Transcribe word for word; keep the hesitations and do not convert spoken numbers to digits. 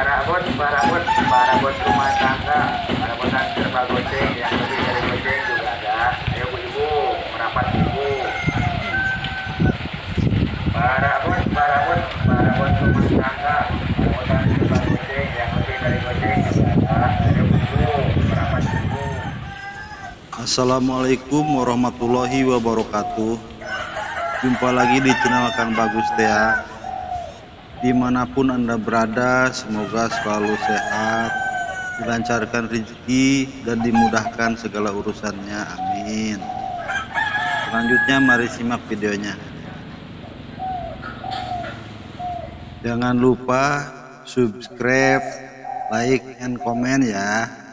para bos, para bos, para bos rumah tangga, para bos serba goceng, yang lebih dari goceng juga ada. Ayo bu ibu, merapat ibu. Para bos, para bos, para bos rumah tangga, para bos serba goceng, yang lebih dari goceng juga ada. Ayo bu ibu, merapat ibu. Assalamualaikum warahmatullahi wabarakatuh. Jumpa lagi di channel Kang Bagus Tea. Dimanapun Anda berada, semoga selalu sehat, dilancarkan rezeki, dan dimudahkan segala urusannya. Amin. Selanjutnya mari simak videonya. Jangan lupa subscribe, like, and comment ya.